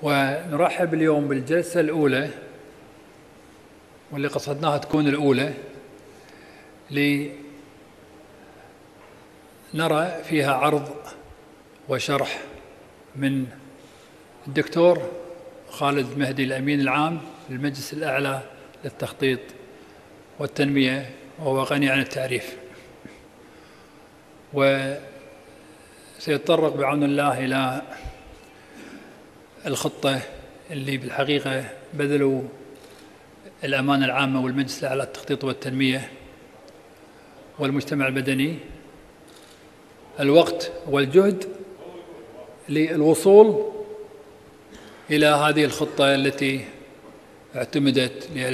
ونرحب اليوم بالجلسة الأولى واللي قصدناها تكون الأولى لنرى فيها عرض وشرح من الدكتور خالد مهدي الأمين العام للمجلس الأعلى للتخطيط والتنمية، وهو غني عن التعريف، وسيتطرق بعون الله إلى الخطة اللي بالحقيقة بذلوا الأمانة العامة والمجلس الأعلى للتخطيط والتنمية والمجتمع المدني الوقت والجهد للوصول إلى هذه الخطة التي اعتمدت ل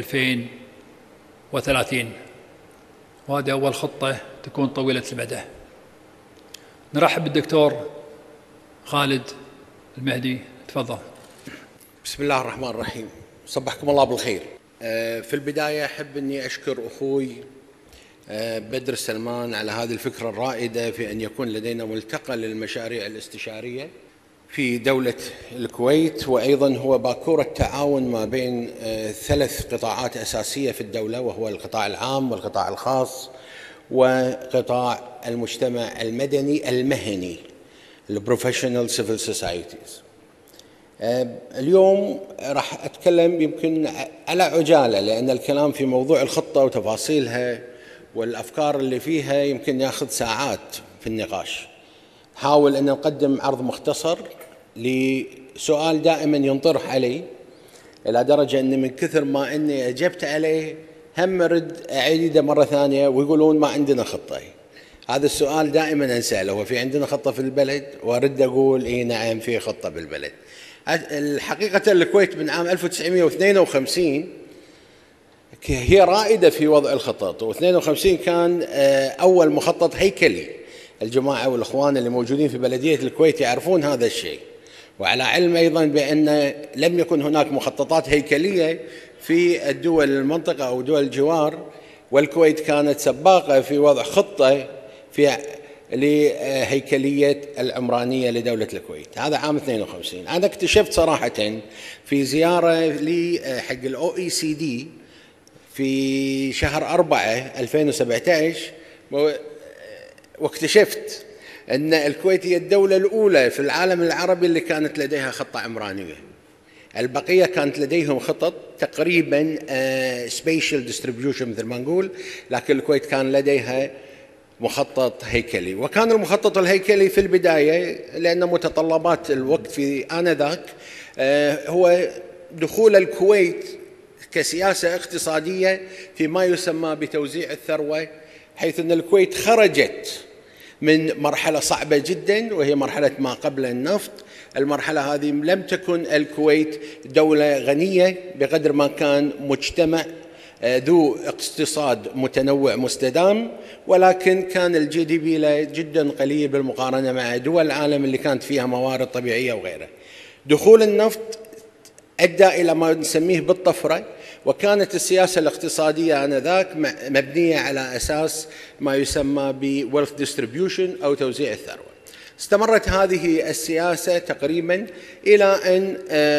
2030، وهذه أول خطة تكون طويلة المدى. نرحب بالدكتور خالد المهدي، تفضل. بسم الله الرحمن الرحيم، صبحكم الله بالخير. في البداية أحب أني أشكر أخوي بدر سلمان على هذه الفكرة الرائدة في أن يكون لدينا ملتقى للمشاريع الاستشارية في دولة الكويت، وأيضا هو باكورة تعاون ما بين ثلاث قطاعات أساسية في الدولة، وهو القطاع العام والقطاع الخاص وقطاع المجتمع المدني المهني البروفيشنال سيفل سوسايتيز. اليوم راح أتكلم يمكن على عجالة، لأن الكلام في موضوع الخطة وتفاصيلها والأفكار اللي فيها يمكن ياخذ ساعات في النقاش. حاول أن نقدم عرض مختصر لسؤال دائما ينطرح علي، إلى درجة أن من كثر ما أني أجبت عليه هم أرد أعيده مرة ثانية ويقولون ما عندنا خطة. هذا السؤال دائما أنسأله، هو في عندنا خطة في البلد؟ وأرد أقول إيه نعم في خطة بالبلد. الحقيقة الكويت من عام 1952 هي رائدة في وضع الخطط، و52 كان أول مخطط هيكلي. الجماعة والإخوان اللي موجودين في بلدية الكويت يعرفون هذا الشيء، وعلى علم أيضا بأن لم يكن هناك مخططات هيكلية في الدول المنطقة أو دول الجوار، والكويت كانت سباقة في وضع خطة في لهيكلية العمرانية لدولة الكويت. هذا عام 52. أنا اكتشفت صراحة في زيارة لي حق الOECD في شهر 4 2017، واكتشفت أن الكويت هي الدولة الأولى في العالم العربي اللي كانت لديها خطة عمرانية. البقية كانت لديهم خطط تقريبا spatial distribution مثل ما نقول، لكن الكويت كان لديها مخطط هيكلي. وكان المخطط الهيكلي في البداية لأن متطلبات الوقت في آنذاك هو دخول الكويت كسياسة اقتصادية في ما يسمى بتوزيع الثروة، حيث أن الكويت خرجت من مرحلة صعبة جدا وهي مرحلة ما قبل النفط. المرحلة هذه لم تكن الكويت دولة غنية بقدر ما كان مجتمع ذو اقتصاد متنوع مستدام، ولكن كان الجي دي بي له جدا قليل بالمقارنة مع دول العالم اللي كانت فيها موارد طبيعية وغيرها. دخول النفط أدى إلى ما نسميه بالطفرة، وكانت السياسة الاقتصادية آنذاك مبنية على أساس ما يسمى ب wealth distribution أو توزيع الثروة. استمرت هذه السياسة تقريبا إلى أن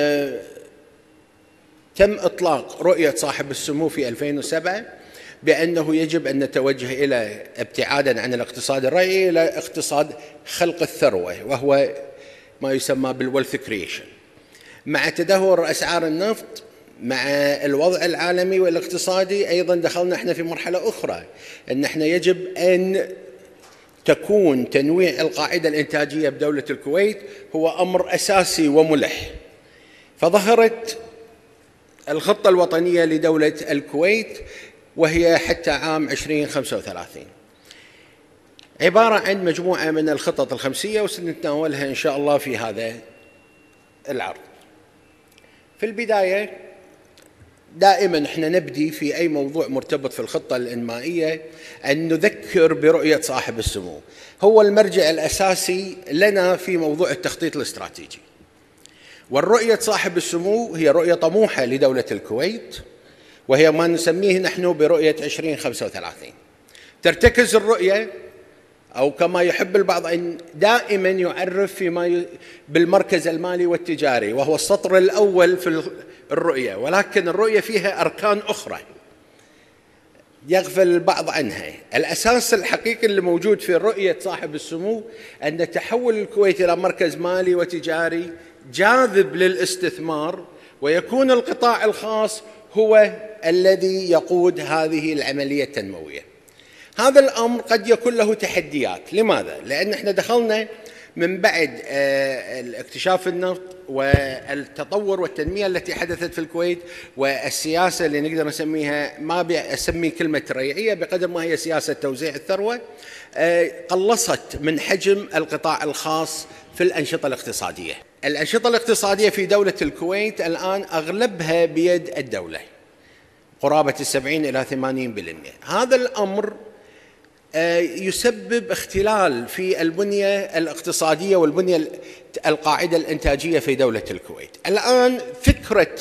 تم إطلاق رؤية صاحب السمو في 2007 بأنه يجب أن نتوجه إلى ابتعادا عن الاقتصاد الرأيي إلى اقتصاد خلق الثروة، وهو ما يسمى بالwealth creation. مع تدهور أسعار النفط مع الوضع العالمي والاقتصادي أيضا دخلنا احنا في مرحلة أخرى، أن احنا يجب أن تكون تنويع القاعدة الإنتاجية بدولة الكويت هو أمر أساسي وملح. فظهرت الخطة الوطنية لدولة الكويت، وهي حتى عام 2035، عبارة عن مجموعة من الخطط الخمسية، وسنتناولها إن شاء الله في هذا العرض. في البداية دائما احنا نبدي في أي موضوع مرتبط في الخطة الإنمائية أن نذكر برؤية صاحب السمو، هو المرجع الأساسي لنا في موضوع التخطيط الاستراتيجي. والرؤية صاحب السمو هي رؤية طموحة لدولة الكويت، وهي ما نسميه نحن برؤية 2035. ترتكز الرؤية أو كما يحب البعض أن دائما يعرف بالمركز المالي والتجاري، وهو السطر الأول في الرؤية، ولكن الرؤية فيها أركان أخرى يغفل البعض عنها. الأساس الحقيقي اللي موجود في رؤية صاحب السمو أن تحول الكويت إلى مركز مالي وتجاري جاذب للاستثمار، ويكون القطاع الخاص هو الذي يقود هذه العملية التنموية. هذا الأمر قد يكون له تحديات. لماذا؟ لأن احنا دخلنا من بعد اكتشاف النفط والتطور والتنمية التي حدثت في الكويت، والسياسة اللي نقدر نسميها، ما أسمي كلمة ريعية بقدر ما هي سياسة توزيع الثروة، قلصت من حجم القطاع الخاص في الأنشطة الاقتصادية. الأنشطة الاقتصادية في دولة الكويت الآن أغلبها بيد الدولة، قرابة 70 إلى 80%. هذا الأمر يسبب اختلال في البنية الاقتصادية والبنية القاعدة الإنتاجية في دولة الكويت. الآن فكرة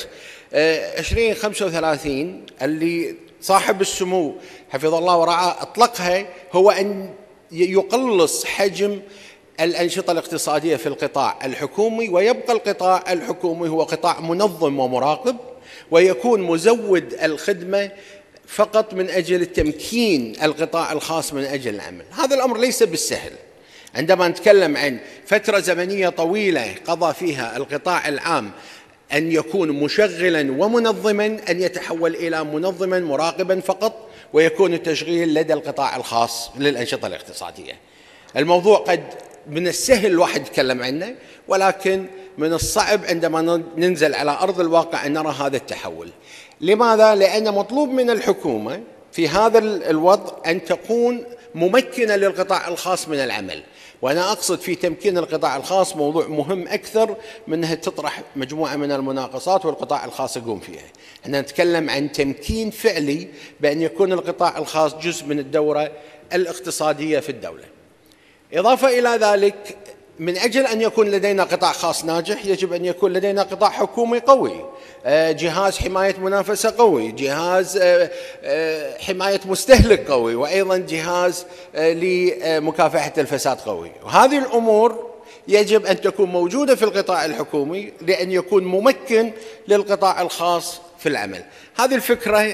2035 اللي صاحب السمو حفظه الله ورعاه أطلقها هو أن يقلص حجم الأنشطة الاقتصادية في القطاع الحكومي، ويبقى القطاع الحكومي هو قطاع منظم ومراقب، ويكون مزود الخدمة فقط من أجل تمكين القطاع الخاص من أجل العمل. هذا الأمر ليس بالسهل. عندما نتكلم عن فترة زمنية طويلة قضى فيها القطاع العام أن يكون مشغلا ومنظما، أن يتحول إلى منظما مراقبا فقط، ويكون التشغيل لدى القطاع الخاص للأنشطة الاقتصادية. الموضوع قد من السهل الواحد يتكلم عنه، ولكن من الصعب عندما ننزل على أرض الواقع أن نرى هذا التحول. لماذا؟ لأن مطلوب من الحكومة في هذا الوضع أن تكون ممكنة للقطاع الخاص من العمل، وأنا أقصد في تمكين القطاع الخاص موضوع مهم أكثر من أنها تطرح مجموعة من المناقصات والقطاع الخاص يقوم فيها. احنا نتكلم عن تمكين فعلي بأن يكون القطاع الخاص جزء من الدورة الاقتصادية في الدولة. إضافة إلى ذلك، من أجل أن يكون لدينا قطاع خاص ناجح يجب أن يكون لدينا قطاع حكومي قوي، جهاز حماية منافسة قوي، جهاز حماية مستهلك قوي، وأيضا جهاز لمكافحة الفساد قوي. وهذه الأمور يجب أن تكون موجودة في القطاع الحكومي لأن يكون ممكن للقطاع الخاص في العمل. هذه الفكرة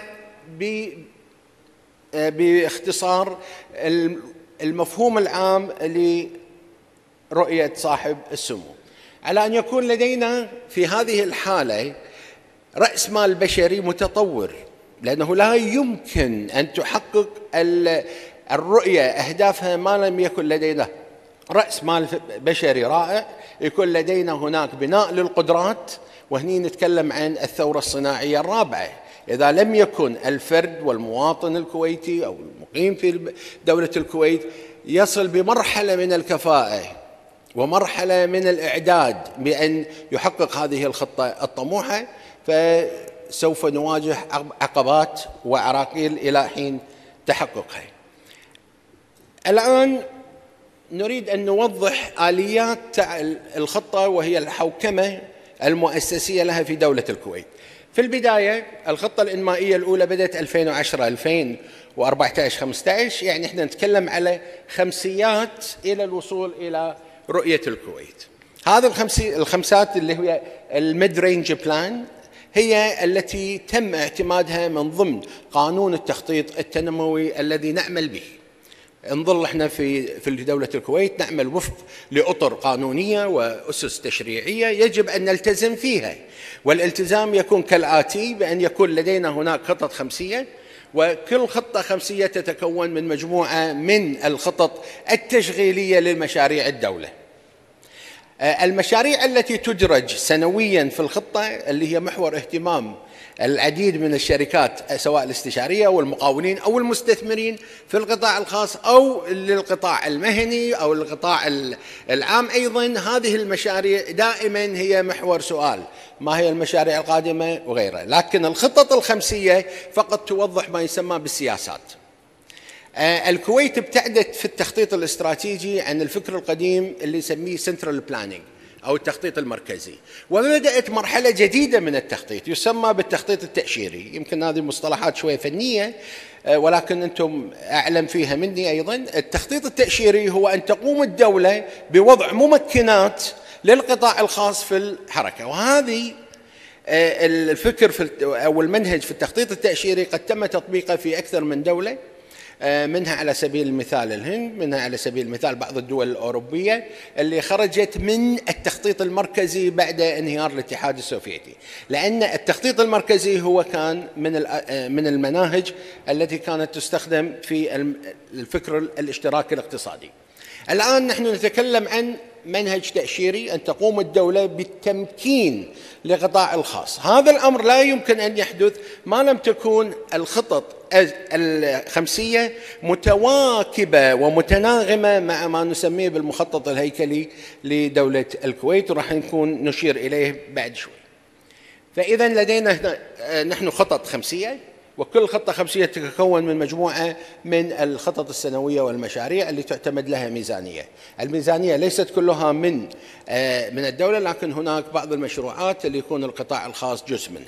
باختصار المفهوم العام لرؤية صاحب السمو، على أن يكون لدينا في هذه الحالة رأس مال بشري متطور، لأنه لا يمكن أن تحقق الرؤية أهدافها ما لم يكن لدينا رأس مال بشري رائع، يكون لدينا هناك بناء للقدرات. وهني نتكلم عن الثورة الصناعية الرابعة. إذا لم يكن الفرد والمواطن الكويتي أو المقيم في دولة الكويت يصل بمرحلة من الكفاءة ومرحلة من الإعداد بأن يحقق هذه الخطة الطموحة، فسوف نواجه عقبات وعراقيل إلى حين تحققها. الآن نريد أن نوضح آليات الخطة، وهي الحوكمة المؤسسية لها في دولة الكويت. في البداية الخطة الإنمائية الأولى بدأت 2010 2014 15، يعني احنا نتكلم على خمسيات إلى الوصول إلى رؤية الكويت. هذه الخمسات اللي هي الميد رينج بلان هي التي تم اعتمادها من ضمن قانون التخطيط التنموي الذي نعمل به. نظل احنا في دولة الكويت نعمل وفق لأطر قانونية وأسس تشريعية يجب أن نلتزم فيها، والالتزام يكون كالآتي: بأن يكون لدينا هناك خطط خمسية، وكل خطة خمسية تتكون من مجموعة من الخطط التشغيلية للمشاريع الدولة. المشاريع التي تدرج سنويا في الخطة اللي هي محور اهتمام العديد من الشركات سواء الاستشارية والمقاولين أو المستثمرين في القطاع الخاص أو للقطاع المهني أو القطاع العام أيضا، هذه المشاريع دائما هي محور سؤال: ما هي المشاريع القادمة وغيرها. لكن الخطط الخمسية فقط توضح ما يسمى بالسياسات. الكويت ابتعدت في التخطيط الاستراتيجي عن الفكر القديم اللي يسميه سنترال بلانينج أو التخطيط المركزي. وبدأت مرحلة جديدة من التخطيط يسمى بالتخطيط التأشيري. يمكن هذه مصطلحات شوية فنية ولكن أنتم أعلم فيها مني أيضا. التخطيط التأشيري هو أن تقوم الدولة بوضع ممكنات للقطاع الخاص في الحركة، وهذه الفكر أو المنهج في التخطيط التأشيري قد تم تطبيقه في أكثر من دولة، منها على سبيل المثال الهند، منها على سبيل المثال بعض الدول الأوروبية اللي خرجت من التخطيط المركزي بعد انهيار الاتحاد السوفيتي، لأن التخطيط المركزي هو كان من المناهج التي كانت تستخدم في الفكر الاشتراكي الاقتصادي. الآن نحن نتكلم عن منهج تأشيري، أن تقوم الدولة بالتمكين لقطاع الخاص. هذا الأمر لا يمكن أن يحدث ما لم تكون الخطط الخمسية متواكبة ومتناغمة مع ما نسميه بالمخطط الهيكلي لدولة الكويت، وراح نكون نشير إليه بعد شوي. فإذا لدينا نحن خطط خمسية، وكل خطة خمسية تتكون من مجموعة من الخطط السنوية والمشاريع اللي تعتمد لها ميزانية. الميزانية ليست كلها من الدولة، لكن هناك بعض المشروعات اللي يكون القطاع الخاص جزء منها.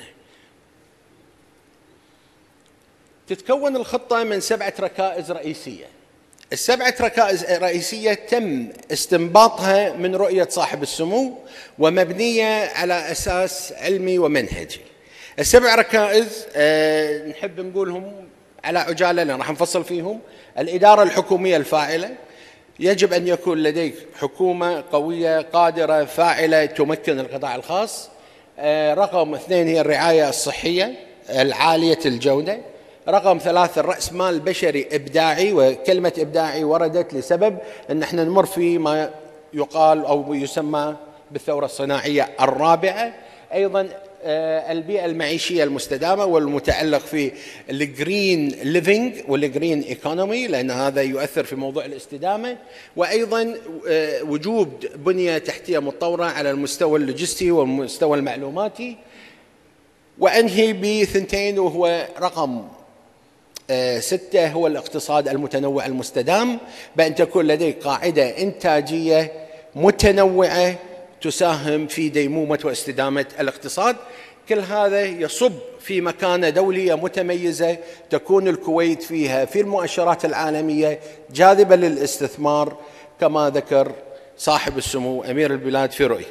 تتكون الخطة من 7 ركائز رئيسية. ال7 ركائز رئيسية تم استنباطها من رؤية صاحب السمو ومبنية على أساس علمي ومنهجي. ال7 ركائز نحب نقولهم على عجالة لأن راح نفصل فيهم. الإدارة الحكومية الفاعلة، يجب أن يكون لديك حكومة قوية قادرة فاعلة تمكن القطاع الخاص. رقم 2 هي الرعاية الصحية العالية الجودة. رقم 3 الرأس مال بشري إبداعي، وكلمة إبداعي وردت لسبب أن احنا نمر في ما يقال أو يسمى بالثورة الصناعية الرابعة. أيضا البيئة المعيشية المستدامة والمتعلق في الجرين ليفينج والجرين ايكونومي، لأن هذا يؤثر في موضوع الاستدامة. وأيضا وجود بنية تحتية متطورة على المستوى اللوجستي والمستوى المعلوماتي. وأنهي ب2 وهو رقم 6 هو الاقتصاد المتنوع المستدام، بأن تكون لديك قاعدة إنتاجية متنوعة تساهم في ديمومة واستدامة الاقتصاد. كل هذا يصب في مكانة دولية متميزة تكون الكويت فيها في المؤشرات العالمية جاذبة للاستثمار كما ذكر صاحب السمو أمير البلاد في رؤية.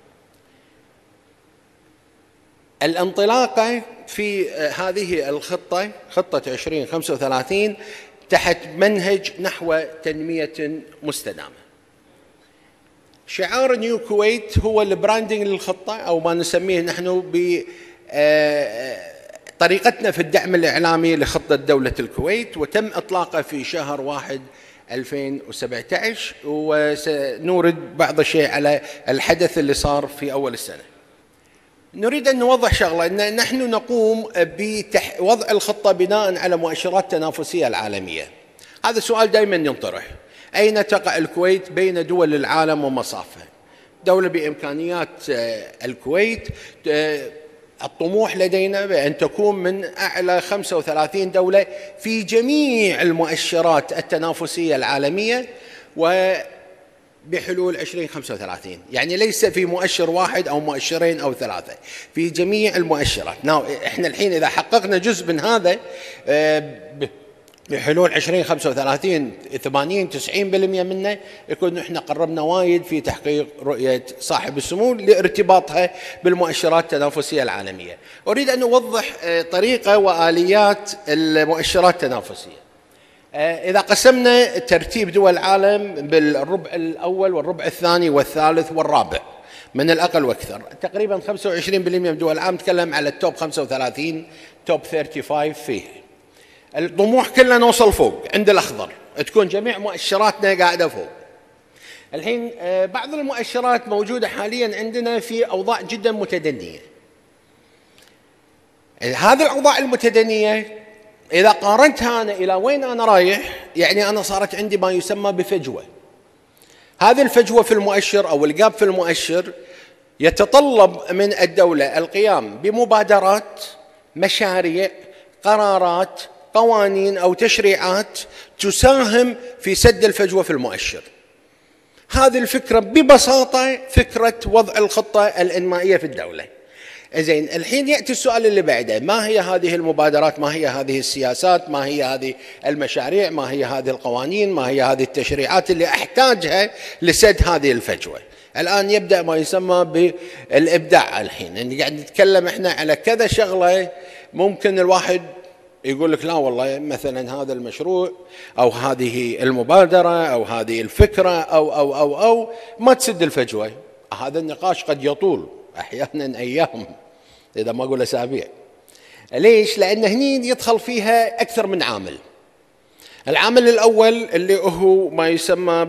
الانطلاقة في هذه الخطة، خطة 2035، تحت منهج نحو تنمية مستدامة. شعار نيو كويت هو البراندنج للخطة، أو ما نسميه نحن بطريقتنا في الدعم الإعلامي لخطة دولة الكويت، وتم إطلاقه في شهر 1 2017. وسنورد بعض الشيء على الحدث اللي صار في أول السنة. نريد أن نوضح شغلة، أن نحن نقوم بوضع الخطة بناء على مؤشرات تنافسية العالمية. هذا السؤال دائما ينطرح: أين تقع الكويت بين دول العالم ومصافها؟ دولة بإمكانيات الكويت، الطموح لدينا بأن تكون من أعلى 35 دولة في جميع المؤشرات التنافسية العالمية، وبحلول 2035. يعني ليس في مؤشر واحد أو مؤشرين أو 3، في جميع المؤشرات. إحنا الحين إذا حققنا جزء من هذا بحلول 2035 80-90% منه، يكون احنا قربنا وايد في تحقيق رؤية صاحب السمو لارتباطها بالمؤشرات التنافسية العالمية. أريد أن أوضح طريقة وآليات المؤشرات التنافسية. إذا قسمنا ترتيب دول العالم بالربع الأول والربع الثاني والثالث والرابع من الأقل وأكثر، تقريبا 25% من دول العالم نتكلم على التوب 35 توب 35 فيه. الطموح كله نوصل فوق عند الأخضر، تكون جميع مؤشراتنا قاعدة فوق. الحين بعض المؤشرات موجودة حاليا عندنا في أوضاع جدا متدنية. هذه الأوضاع المتدنية إذا قارنتها أنا إلى وين أنا رايح، يعني أنا صارت عندي ما يسمى بفجوة. هذه الفجوة في المؤشر أو الجاب في المؤشر يتطلب من الدولة القيام بمبادرات، مشاريع، قرارات، قوانين أو تشريعات تساهم في سد الفجوة في المؤشر. هذه الفكرة ببساطة فكرة وضع الخطة الإنمائية في الدولة. زين، الحين يأتي السؤال اللي بعده: ما هي هذه المبادرات؟ ما هي هذه السياسات؟ ما هي هذه المشاريع؟ ما هي هذه القوانين؟ ما هي هذه التشريعات اللي أحتاجها لسد هذه الفجوة؟ الآن يبدأ ما يسمى بالإبداع. الحين يعني قاعد نتكلم إحنا على كذا شغلة، ممكن الواحد يقول لك لا والله مثلا هذا المشروع أو هذه المبادرة أو هذه الفكرة أو ما تسد الفجوة. هذا النقاش قد يطول أحيانا أيام، إذا ما أقول أسابيع. ليش؟ لأن هني يدخل فيها أكثر من عامل. العامل الأول اللي هو ما يسمى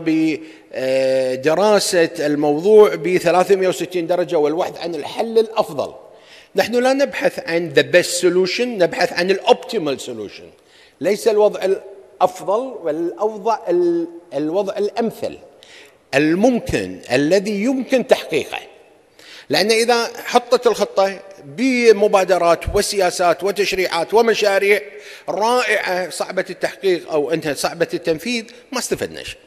بدراسة الموضوع ب 360 درجة والبحث عن الحل الأفضل. نحن لا نبحث عن the best solution، نبحث عن الoptimal solution، ليس الوضع الأفضل الوضع الأمثل الممكن الذي يمكن تحقيقه. لأن إذا حطت الخطة بمبادرات وسياسات وتشريعات ومشاريع رائعة صعبة التحقيق أو أنها صعبة التنفيذ، ما استفدنا شيء.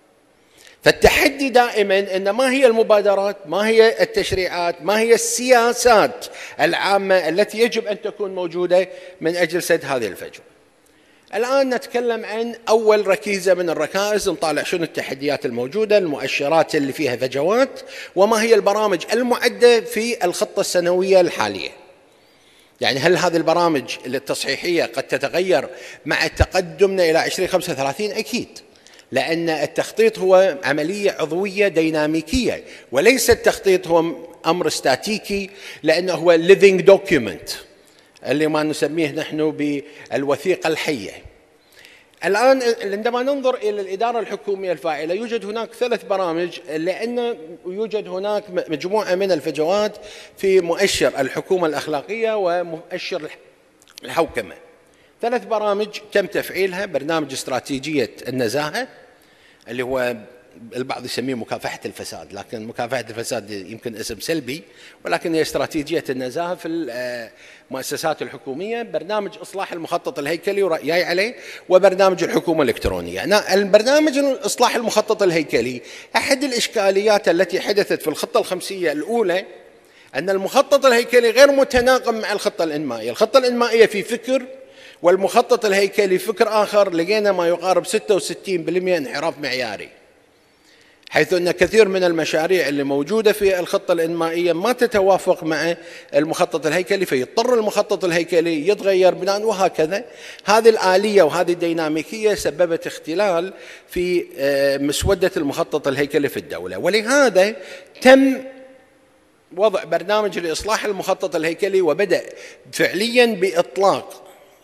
فالتحدي دائما أن ما هي المبادرات، ما هي التشريعات، ما هي السياسات العامة التي يجب أن تكون موجودة من أجل سد هذه الفجوة. الآن نتكلم عن أول ركيزة من الركائز، نطالع شنو التحديات الموجودة، المؤشرات اللي فيها فجوات، وما هي البرامج المعدة في الخطة السنوية الحالية. يعني هل هذه البرامج التصحيحية قد تتغير مع تقدمنا إلى 2035؟ أكيد، لأن التخطيط هو عملية عضوية ديناميكية، وليس التخطيط هو أمر استاتيكي، لأنه هو living document اللي ما نسميه نحن بالوثيقة الحية. الآن عندما ننظر إلى الإدارة الحكومية الفاعلة، يوجد هناك 3 برامج، لأن يوجد هناك مجموعة من الفجوات في مؤشر الحكومة الأخلاقية ومؤشر الحوكمة. 3 برامج تم تفعيلها: برنامج استراتيجية النزاهة اللي هو البعض يسميه مكافحة الفساد، لكن مكافحة الفساد يمكن اسم سلبي، ولكن هي استراتيجية النزاهة في المؤسسات الحكومية. برنامج إصلاح المخطط الهيكلي ورأيي عليه، وبرنامج الحكومة الإلكترونية. البرنامج الإصلاح المخطط الهيكلي، أحد الإشكاليات التي حدثت في الخطة الخمسية الأولى أن المخطط الهيكلي غير متناغم مع الخطة الإنمائية. الخطة الإنمائية في فكر، والمخطط الهيكلي فكر آخر. لقينا ما يقارب 66% انحراف معياري، حيث أن كثير من المشاريع اللي موجودة في الخطة الإنمائية ما تتوافق مع المخطط الهيكلي، فيضطر المخطط الهيكلي يتغير بناء، وهكذا. هذه الآلية وهذه الديناميكية سببت اختلال في مسودة المخطط الهيكلي في الدولة، ولهذا تم وضع برنامج لإصلاح المخطط الهيكلي، وبدأ فعليا بإطلاق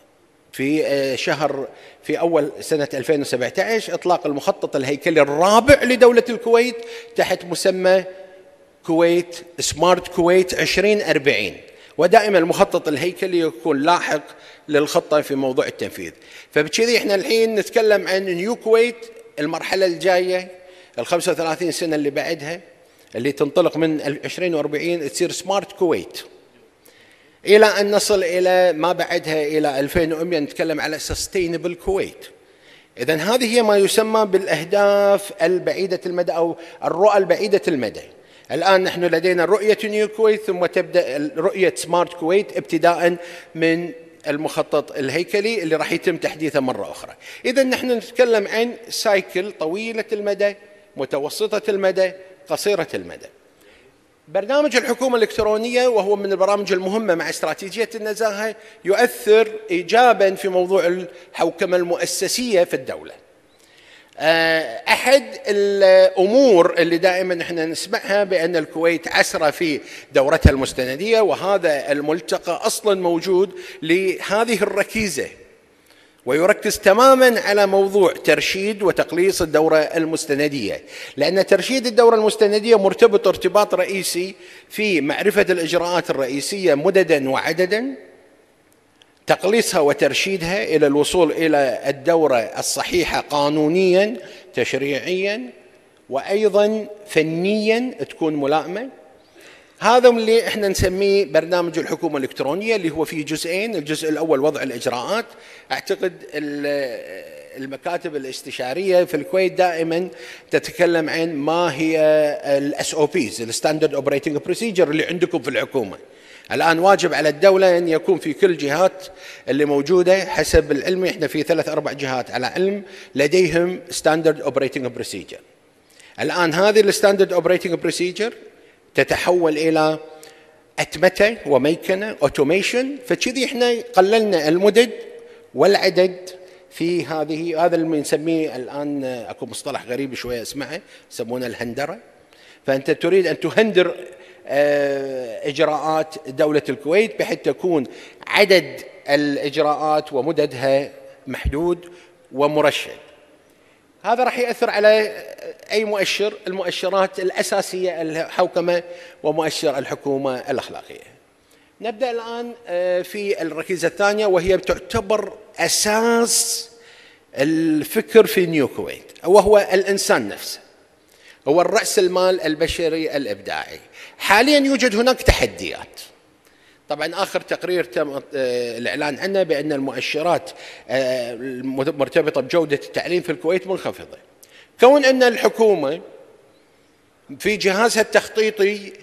في أول سنة 2017 إطلاق المخطط الهيكلي الرابع لدولة الكويت تحت مسمى كويت سمارت كويت 2040. ودائما المخطط الهيكلي يكون لاحق للخطة في موضوع التنفيذ. فبكذا احنا الحين نتكلم عن نيو كويت، المرحلة الجاية ال35 سنة اللي بعدها، اللي تنطلق من 2040 تصير سمارت كويت، إلى أن نصل إلى ما بعدها إلى 2100 نتكلم على سستينبل كويت. إذن هذه هي ما يسمى بالأهداف البعيدة المدى أو الرؤى البعيدة المدى. الآن نحن لدينا رؤية نيو كويت، ثم تبدأ رؤية سمارت كويت ابتداء من المخطط الهيكلي اللي راح يتم تحديثه مرة أخرى. إذن نحن نتكلم عن سايكل طويلة المدى، متوسطة المدى، قصيرة المدى. برنامج الحكومة الإلكترونية، وهو من البرامج المهمة مع استراتيجية النزاهة، يؤثر إيجابا في موضوع الحوكمة المؤسسية في الدولة. أحد الأمور اللي دائما نحن نسمعها بأن الكويت عسرة في دورتها المستندية، وهذا الملتقى أصلا موجود لهذه الركيزة، ويركز تماما على موضوع ترشيد وتقليص الدورة المستندية، لأن ترشيد الدورة المستندية مرتبط ارتباط رئيسي في معرفة الإجراءات الرئيسية مددا وعددا، تقليصها وترشيدها إلى الوصول إلى الدورة الصحيحة قانونيا تشريعيا وأيضا فنيا تكون ملائمة. هذا اللي احنا نسميه برنامج الحكومة الإلكترونية، اللي هو فيه جزئين. الجزء الأول وضع الإجراءات. أعتقد المكاتب الاستشارية في الكويت دائما تتكلم عن ما هي الاس او بيز، الستاندرد اوبريتنج بروسيجر اللي عندكم في الحكومة. الآن واجب على الدولة أن يكون في كل جهات اللي موجودة حسب العلم، احنا في 3-4 جهات على علم لديهم ستاندرد اوبريتنج بروسيجر. الآن هذه الستاندرد اوبريتنج بروسيجر تتحول إلى أتمتة وميكنة اوتوميشن، فكذي احنا قللنا المدد والعدد في هذا اللي نسميه الآن، اكو مصطلح غريب شوية اسمعه يسمونه الهندرة. فأنت تريد أن تهندر إجراءات دولة الكويت بحيث تكون عدد الإجراءات ومددها محدود ومرشد. هذا راح يأثر على أي مؤشر، المؤشرات الأساسية الحوكمة ومؤشر الحكومة الأخلاقية. نبدأ الآن في الركيزة الثانية، وهي تعتبر أساس الفكر في نيو كويت، وهو الإنسان نفسه، هو الرأس المال البشري الإبداعي. حاليا يوجد هناك تحديات. طبعا آخر تقرير تم الإعلان عنه بأن المؤشرات المرتبطة بجودة التعليم في الكويت منخفضة. كون أن الحكومة في جهازها التخطيطي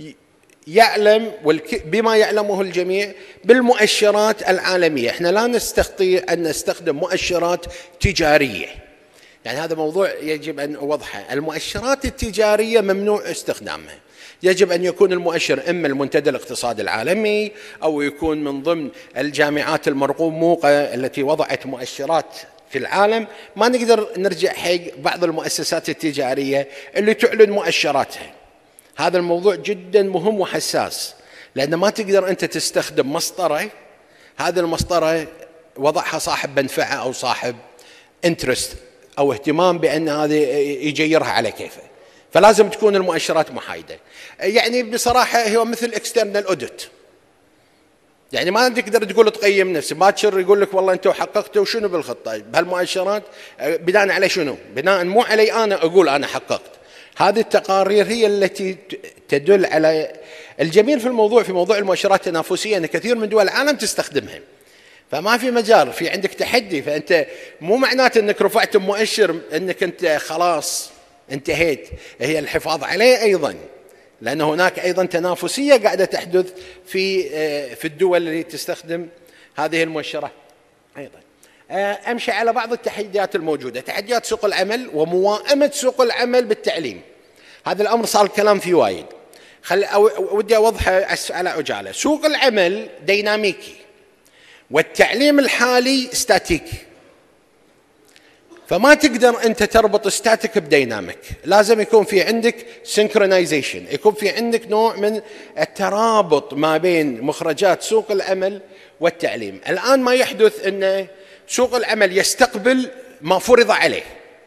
يعلم بما يعلمه الجميع بالمؤشرات العالمية، احنا لا نستطيع أن نستخدم مؤشرات تجارية. يعني هذا موضوع يجب أن أوضحه. المؤشرات التجارية ممنوع استخدامها. يجب أن يكون المؤشر إما المنتدى الاقتصادي العالمي، أو يكون من ضمن الجامعات المرقومة التي وضعت مؤشرات في العالم. ما نقدر نرجع حق بعض المؤسسات التجارية اللي تعلن مؤشراتها. هذا الموضوع جدا مهم وحساس، لأن ما تقدر أنت تستخدم مسطرة، هذه المسطرة وضعها صاحب منفعة أو صاحب انترست أو اهتمام بأن هذه يجيرها على كيفه. فلازم تكون المؤشرات محايدة. يعني بصراحة هو مثل اكسترنال اوديت، يعني ما تقدر تقول تقيم نفسك، باكر يقول لك والله انتم حققتوا شنو بالخطة بهالمؤشرات، بناء على شنو؟ بناء مو علي انا اقول انا حققت. هذه التقارير هي التي تدل على الجميل في الموضوع، في موضوع المؤشرات التنافسية، ان كثير من دول العالم تستخدمها. فما في مجال، في عندك تحدي. فانت مو معناته انك رفعت مؤشر انك انت خلاص انتهيت، هي الحفاظ عليه ايضا، لان هناك ايضا تنافسيه قاعده تحدث في الدول اللي تستخدم هذه المؤشرات ايضا. امشي على بعض التحديات الموجوده. تحديات سوق العمل وموائمه سوق العمل بالتعليم. هذا الامر صار الكلام فيه وايد، ودي اوضحه على عجاله. سوق العمل ديناميكي والتعليم الحالي ستاتيكي، فما تقدر أنت تربط ستاتيك بديناميك. لازم يكون في عندك سينكرونايزيشن، يكون في عندك نوع من الترابط ما بين مخرجات سوق العمل والتعليم. الآن ما يحدث أن سوق العمل يستقبل ما فرض عليه،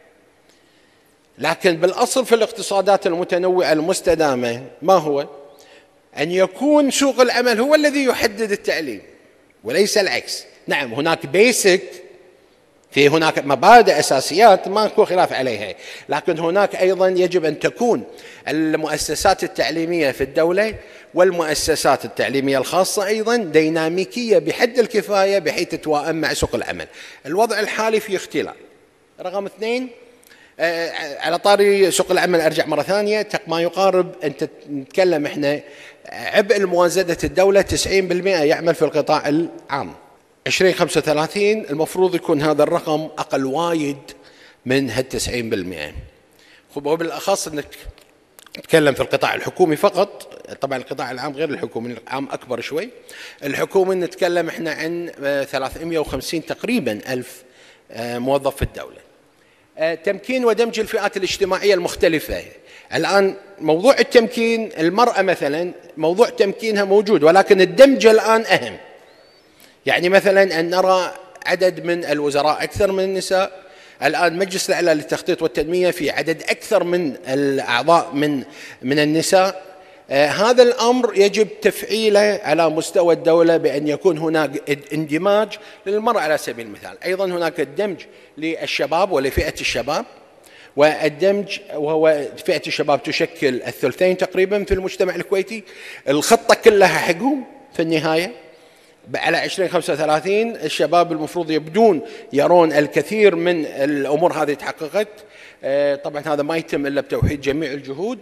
لكن بالأصل في الاقتصادات المتنوعة المستدامة ما هو؟ أن يكون سوق العمل هو الذي يحدد التعليم وليس العكس. نعم هناك بيسك، في هناك مبادئ أساسيات ماكو خلاف عليها، لكن هناك أيضا يجب أن تكون المؤسسات التعليمية في الدولة والمؤسسات التعليمية الخاصة أيضا ديناميكية بحد الكفاية بحيث تتوائم مع سوق العمل. الوضع الحالي في اختلال. رقم 2، على طاري سوق العمل أرجع مرة ثانية، ما يقارب أنت نتكلم إحنا عبء الموازنة الدولة 90% يعمل في القطاع العام. 2035 المفروض يكون هذا الرقم أقل وايد من هال 90%. وبالأخص أنك تتكلم في القطاع الحكومي فقط. طبعا القطاع العام غير الحكومي، العام أكبر شوي. الحكومي نتكلم إحنا عن 350 تقريبا ألف موظف في الدولة. تمكين ودمج الفئات الاجتماعية المختلفة. الآن موضوع التمكين، المرأة مثلا موضوع تمكينها موجود، ولكن الدمج الآن أهم. يعني مثلا أن نرى عدد من الوزراء أكثر من النساء. الآن مجلس الأعلى للتخطيط والتنمية في عدد أكثر من الأعضاء من النساء. هذا الأمر يجب تفعيله على مستوى الدولة بأن يكون هناك اندماج للمرأة على سبيل المثال. أيضا هناك الدمج للشباب ولفئة الشباب، والدمج وهو فئة الشباب تشكل الثلثين تقريبا في المجتمع الكويتي. الخطة كلها حقهم في النهاية على 2035 الشباب المفروض يبدون يرون الكثير من الأمور هذه تحققت. طبعا هذا ما يتم إلا بتوحيد جميع الجهود.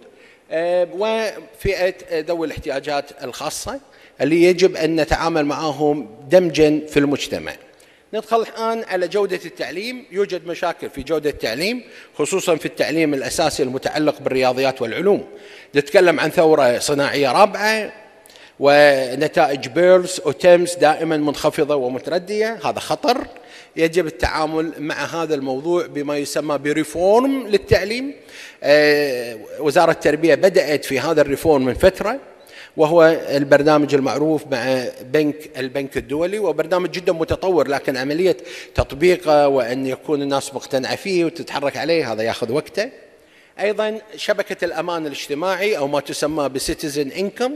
وفئة ذوي الاحتياجات الخاصة اللي يجب أن نتعامل معهم دمجا في المجتمع. ندخل الآن على جودة التعليم. يوجد مشاكل في جودة التعليم، خصوصا في التعليم الأساسي المتعلق بالرياضيات والعلوم. نتكلم عن ثورة صناعية رابعة، ونتائج بيرلز وتيمز دائما منخفضة ومتردية. هذا خطر. يجب التعامل مع هذا الموضوع بما يسمى بريفورم للتعليم. وزارة التربية بدأت في هذا الريفورم من فترة، وهو البرنامج المعروف مع البنك الدولي، وبرنامج جدا متطور، لكن عملية تطبيقه وأن يكون الناس مقتنعة فيه وتتحرك عليه هذا يأخذ وقته. أيضا شبكة الأمان الاجتماعي أو ما تسمى بسيتيزن إنكم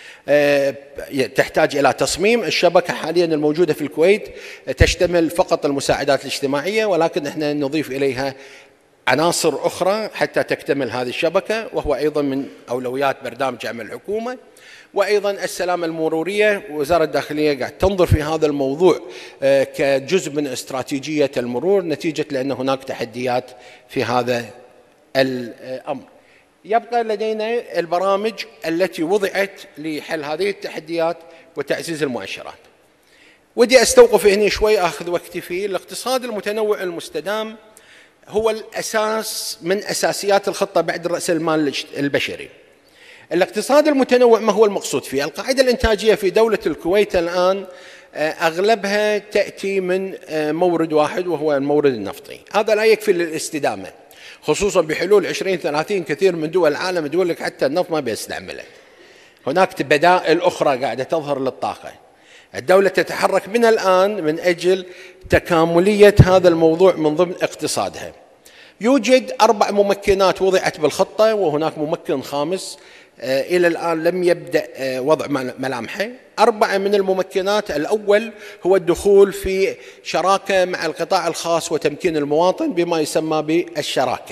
تحتاج إلى تصميم. الشبكة حاليا الموجودة في الكويت تشتمل فقط المساعدات الاجتماعية، ولكن احنا نضيف إليها عناصر أخرى حتى تكتمل هذه الشبكة، وهو أيضا من أولويات برنامج عمل الحكومة. وأيضا السلامة المرورية، وزارة الداخلية قاعد تنظر في هذا الموضوع كجزء من استراتيجية المرور، نتيجة لأن هناك تحديات في هذا الأمر. يبقى لدينا البرامج التي وضعت لحل هذه التحديات وتعزيز المؤشرات. ودي أستوقف هنا شوي، أخذ وقتي فيه. الاقتصاد المتنوع المستدام هو الأساس من أساسيات الخطة بعد رأس المال البشري. الاقتصاد المتنوع ما هو المقصود فيه؟ القاعدة الإنتاجية في دولة الكويت الآن أغلبها تأتي من مورد واحد، وهو المورد النفطي. هذا لا يكفي للاستدامة، خصوصا بحلول 2030 كثير من دول العالم تقول لك حتى النفط ما بيستعمله. هناك بدائل أخرى قاعدة تظهر للطاقة. الدولة تتحرك من الآن من أجل تكاملية هذا الموضوع من ضمن اقتصادها. يوجد 4 ممكنات وضعت بالخطة، وهناك ممكن خامس إلى الآن لم يبدأ وضع ملامحه. 4 من الممكنات: الأول هو الدخول في شراكة مع القطاع الخاص وتمكين المواطن بما يسمى بالشراكة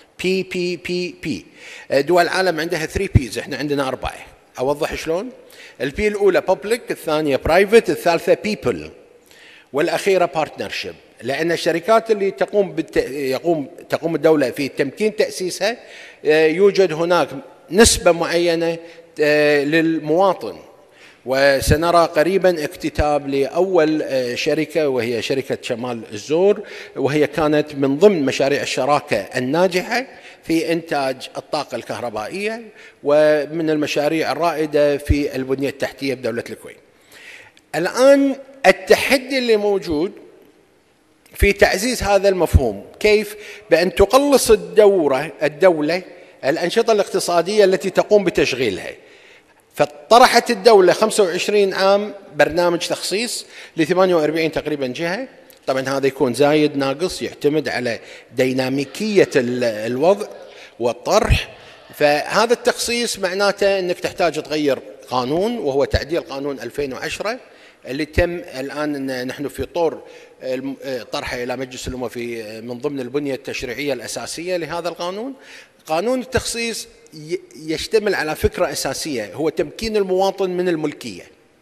PPPP. دول العالم عندها 3 P's، احنا عندنا 4. أوضح شلون؟ البي الأولى public، الثانية private، الثالثة people، والأخيرة partnership. لأن الشركات اللي تقوم الدولة في تمكين تأسيسها يوجد هناك نسبة معينة للمواطن. وسنرى قريبا اكتتاب لأول شركة، وهي شركة شمال الزور، وهي كانت من ضمن مشاريع الشراكة الناجحة في إنتاج الطاقة الكهربائية، ومن المشاريع الرائدة في البنية التحتية بدولة الكويت. الآن التحدي اللي موجود في تعزيز هذا المفهوم، كيف؟ بأن تقلص الدولة الأنشطة الاقتصادية التي تقوم بتشغيلها. فطرحت الدولة 25 عام برنامج تخصيص ل 48 تقريبا جهة. طبعا هذا يكون زايد ناقص، يعتمد على ديناميكية الوضع والطرح. فهذا التخصيص معناته أنك تحتاج تغير قانون، وهو تعديل قانون 2010 اللي تم الآن نحن في طور طرحه إلى مجلس الأمة في من ضمن البنية التشريعية الأساسية لهذا القانون. قانون التخصيص يشتمل على فكرة أساسية، هو تمكين المواطن من الملكية،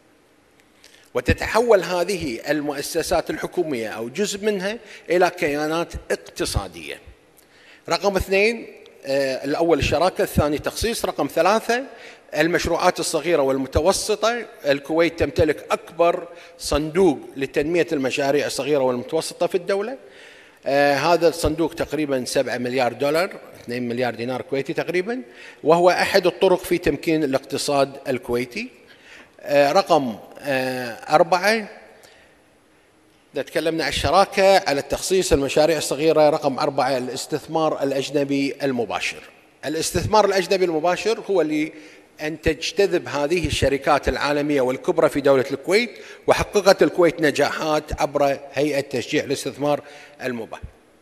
وتتحول هذه المؤسسات الحكومية أو جزء منها إلى كيانات اقتصادية. رقم 2 الأول الشراكة، الثاني تخصيص. رقم 3 المشروعات الصغيرة والمتوسطة. الكويت تمتلك أكبر صندوق لتنمية المشاريع الصغيرة والمتوسطة في الدولة. هذا الصندوق تقريبا 7 مليار دولار، 2 مليار دينار كويتي تقريبا، وهو أحد الطرق في تمكين الاقتصاد الكويتي. رقم 4 إذا تكلمنا عن الشراكة، على التخصيص، المشاريع الصغيرة. رقم 4 الاستثمار الأجنبي المباشر. الاستثمار الأجنبي المباشر هو اللي أن تجتذب هذه الشركات العالمية والكبرى في دولة الكويت، وحققت الكويت نجاحات عبر هيئة تشجيع الاستثمار المباشر.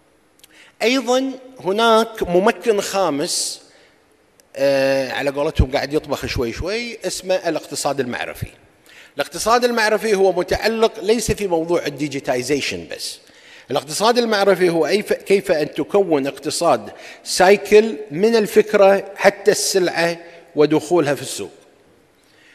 أيضا هناك ممكن خامس على قولتهم قاعد يطبخ شوي شوي، اسمه الاقتصاد المعرفي. الاقتصاد المعرفي هو متعلق ليس في موضوع الديجيتايزيشن بس. الاقتصاد المعرفي هو كيف أن تكون اقتصاد سايكل من الفكرة حتى السلعة ودخولها في السوق.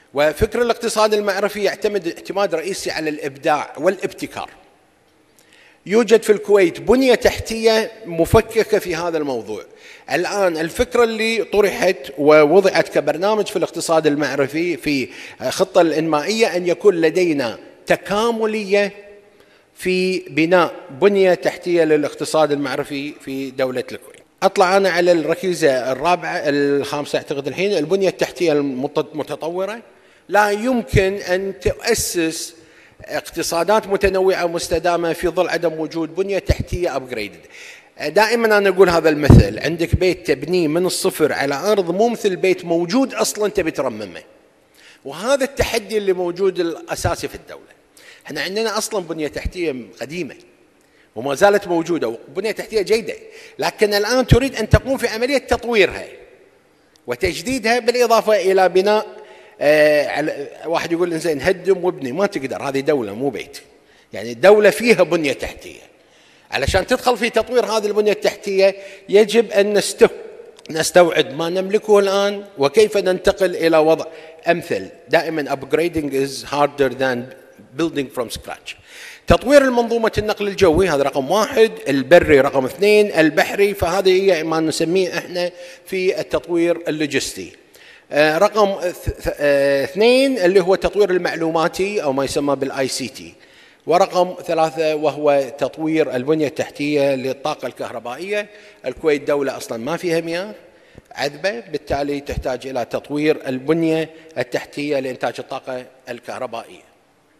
وفكر الاقتصاد المعرفي يعتمد اعتماد رئيسي على الإبداع والابتكار. يوجد في الكويت بنية تحتية مفككة في هذا الموضوع. الآن الفكرة اللي طرحت ووضعت كبرنامج في الاقتصاد المعرفي في خطة الإنمائية أن يكون لدينا تكاملية في بناء بنية تحتية للاقتصاد المعرفي في دولة الكويت. أطلع أنا على الركيزة الخامسة أعتقد الحين، البنية التحتية المتطورة. لا يمكن أن تؤسس اقتصادات متنوعة مستدامة في ظل عدم وجود بنية تحتية أبجريدد. دائما أنا أقول هذا المثل، عندك بيت تبنيه من الصفر على أرض مو مثل بيت موجود أصلا تبي ترممه. وهذا التحدي اللي موجود الأساسي في الدولة. احنا عندنا أصلا بنية تحتية قديمة وما زالت موجودة وبنية تحتية جيدة، لكن الآن تريد أن تقوم في عملية تطويرها وتجديدها، بالإضافة إلى بناء واحد يقول إنزين هدم وابني، ما تقدر، هذه دولة مو بيت. يعني الدولة فيها بنية تحتية، علشان تدخل في تطوير هذه البنية التحتية يجب أن نستوعب ما نملكه الآن وكيف ننتقل إلى وضع أمثل. دائما upgrading is harder than building from scratch. تطوير المنظومة النقل الجوي هذا رقم 1، البري رقم 2، البحري، فهذه هي ما نسميه احنا في التطوير اللوجستي. رقم 2 اللي هو التطوير المعلوماتي أو ما يسمى بالاي سي تي. ورقم 3 وهو تطوير البنية التحتية للطاقة الكهربائية. الكويت دولة أصلا ما فيها مياه عذبة، بالتالي تحتاج إلى تطوير البنية التحتية لإنتاج الطاقة الكهربائية.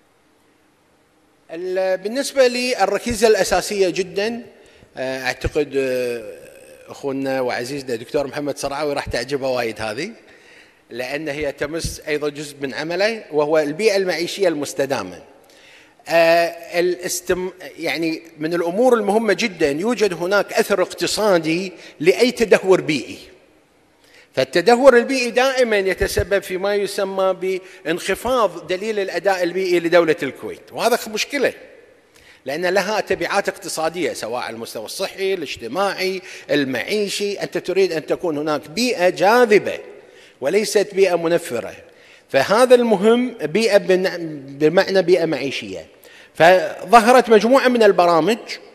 بالنسبة للركيزة الأساسية جدا، أعتقد أخونا وعزيزنا دكتور محمد صرعاوي راح تعجبه وايد هذه، لأن هي تمس أيضا جزء من عمله، وهو البيئة المعيشية المستدامة. يعني من الأمور المهمة جدا، يوجد هناك أثر اقتصادي لأي تدهور بيئي، فالتدهور البيئي دائما يتسبب في ما يسمى بانخفاض دليل الأداء البيئي لدولة الكويت، وهذا مشكلة لأن لها تبعات اقتصادية سواء على المستوى الصحي، الاجتماعي، المعيشي. أنت تريد أن تكون هناك بيئة جاذبة وليست بيئة منفرة، فهذا المهم، بيئة بمعنى بيئة معيشية. فظهرت مجموعة من البرامج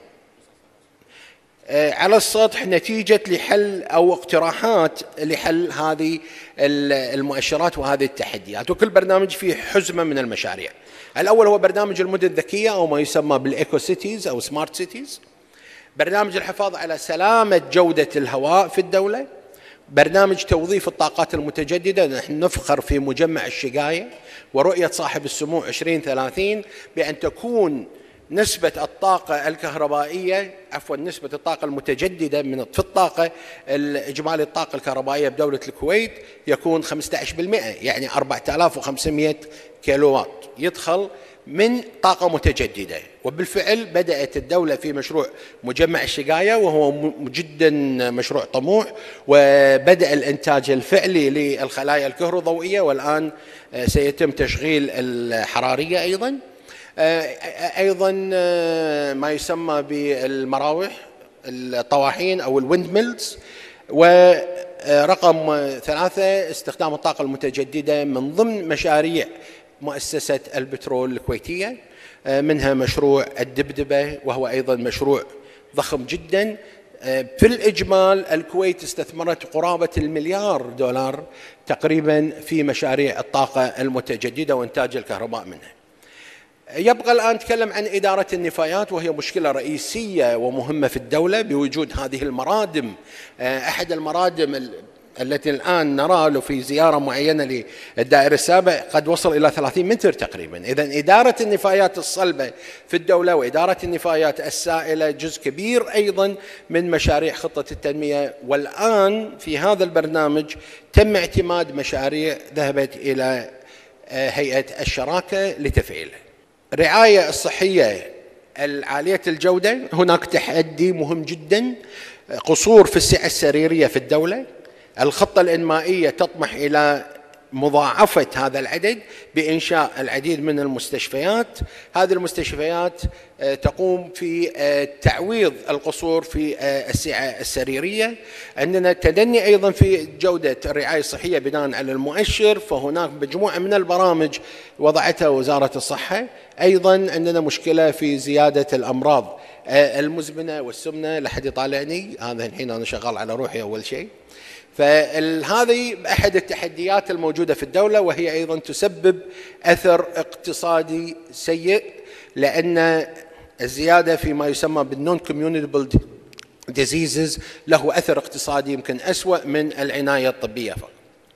على السطح نتيجة لحل أو اقتراحات لحل هذه المؤشرات وهذه التحديات، وكل برنامج فيه حزمة من المشاريع. الأول هو برنامج المدن الذكية أو ما يسمى بالإيكو سيتيز أو سمارت سيتيز، برنامج الحفاظ على سلامة جودة الهواء في الدولة، برنامج توظيف الطاقات المتجددة. نحن نفخر في مجمع الشقاية ورؤية صاحب السمو 2030 بأن تكون نسبة الطاقة الكهربائية نسبة الطاقة المتجددة في الطاقة الإجمالي الطاقة الكهربائية بدولة الكويت يكون 15%، يعني 4500 كيلووات يدخل من طاقة متجددة. وبالفعل بدأت الدولة في مشروع مجمع الشقاية وهو جدا مشروع طموح، وبدأ الإنتاج الفعلي للخلايا الكهروضوئية، والآن سيتم تشغيل الحرارية أيضا ما يسمى بالمراوح الطواحين أو الويند ميلز. ورقم 3 استخدام الطاقة المتجددة من ضمن مشاريع مؤسسة البترول الكويتية، منها مشروع الدبدبة وهو أيضا مشروع ضخم جدا. في الإجمال الكويت استثمرت قرابة $1 مليار تقريبا في مشاريع الطاقة المتجددة وإنتاج الكهرباء منها. يبقى الآن نتكلم عن إدارة النفايات، وهي مشكلة رئيسية ومهمة في الدولة بوجود هذه المرادم. أحد المرادم التي الآن نرى له في زيارة معينة للدائر السابع قد وصل إلى 30 متر تقريبا. إذن إدارة النفايات الصلبة في الدولة وإدارة النفايات السائلة جزء كبير أيضا من مشاريع خطة التنمية، والآن في هذا البرنامج تم اعتماد مشاريع ذهبت إلى هيئة الشراكة لتفعيلها. الرعاية الصحية العالية الجودة، هناك تحدي مهم جدا، قصور في السعة السريرية في الدولة. الخطة الإنمائية تطمح إلى مضاعفة هذا العدد بإنشاء العديد من المستشفيات. هذه المستشفيات تقوم في تعويض القصور في السعة السريرية. عندنا تدني أيضا في جودة الرعاية الصحية بناء على المؤشر، فهناك مجموعة من البرامج وضعتها وزارة الصحة. أيضا عندنا مشكلة في زيادة الأمراض المزمنة والسمنة. لحد يطالعني، هذا الحين أنا شغال على روحي أول شيء. فهذه أحد التحديات الموجودة في الدولة، وهي أيضا تسبب أثر اقتصادي سيء، لأن الزيادة فيما يسمى بالنون كوميونيكابل ديزيزز له أثر اقتصادي يمكن أسوأ من العناية الطبية فقط.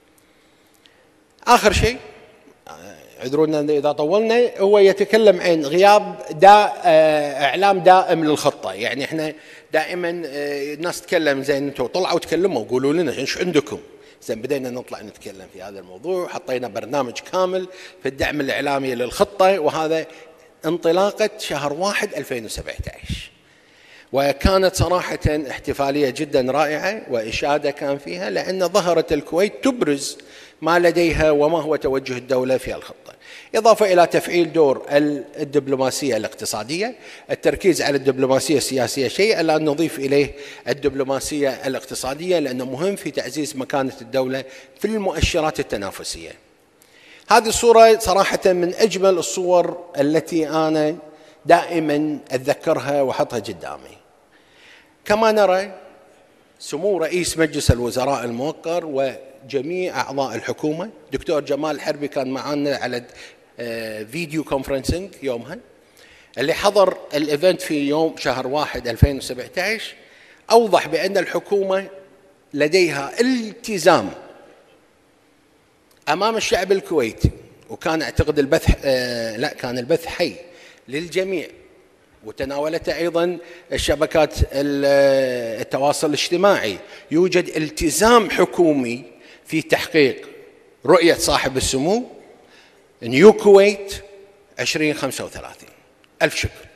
آخر شيء، اعذرونا إذا طولنا، هو يتكلم عن غياب إعلام دائم للخطة. يعني إحنا دائما الناس تتكلم، زين أنتم طلعوا تكلموا وقولوا لنا إيش عندكم. زين بدينا نطلع نتكلم في هذا الموضوع، حطينا برنامج كامل في الدعم الإعلامي للخطة، وهذا انطلاقة شهر 1 2017. وكانت صراحة احتفالية جدا رائعة وإشادة كان فيها، لأن ظهرت الكويت تبرز ما لديها وما هو توجه الدولة في الخطة، إضافة إلى تفعيل دور الدبلوماسية الاقتصادية. التركيز على الدبلوماسية السياسية شيء، الآن نضيف إليه الدبلوماسية الاقتصادية، لأنه مهم في تعزيز مكانة الدولة في المؤشرات التنافسية. هذه الصورة صراحة من أجمل الصور التي أنا دائما أتذكرها وأحطها قدامي. كما نرى سمو رئيس مجلس الوزراء الموقر وجميع أعضاء الحكومة، دكتور جمال الحربي كان معنا على فيديو كونفرنسنج يومها، اللي حضر الإيفنت في يوم شهر 1 2017، أوضح بأن الحكومة لديها التزام أمام الشعب الكويتي. وكان أعتقد البث كان البث حي للجميع، وتناولته أيضا الشبكات التواصل الاجتماعي. يوجد التزام حكومي في تحقيق رؤية صاحب السمو نيو كويت 2035. ألف شكر.